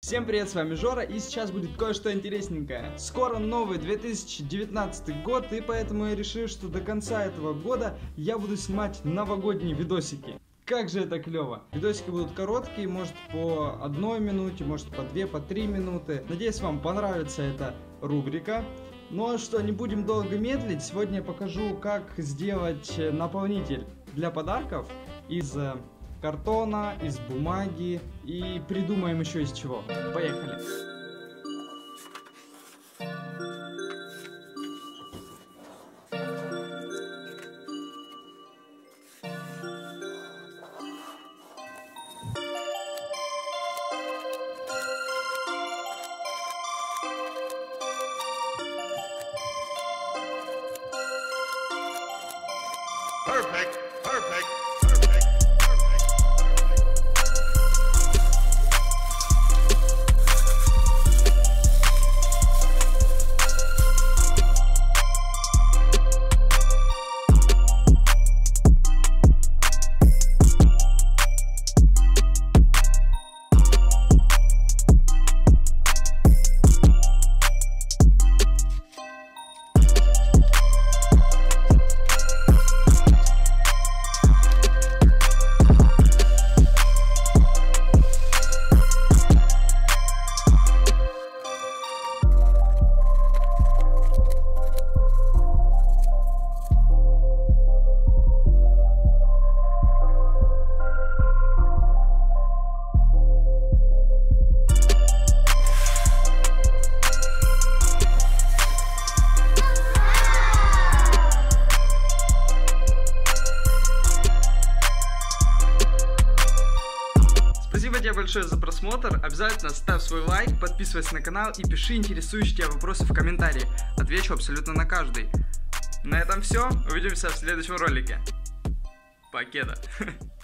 Всем привет, с вами Жора, и сейчас будет кое-что интересненькое. Скоро новый 2019 год, и поэтому я решил, что до конца этого года я буду снимать новогодние видосики. Как же это клево! Видосики будут короткие, может по 1 минуте, может по 2, по 3 минуты. Надеюсь, вам понравится эта рубрика. Ну а что, не будем долго медлить, сегодня я покажу, как сделать наполнитель для подарков из картона, из бумаги, и придумаем еще из чего. Поехали! Perfect, perfect. Спасибо тебе большое за просмотр, обязательно ставь свой лайк, подписывайся на канал и пиши интересующие тебя вопросы в комментарии, отвечу абсолютно на каждый. На этом все, увидимся в следующем ролике. Покеда!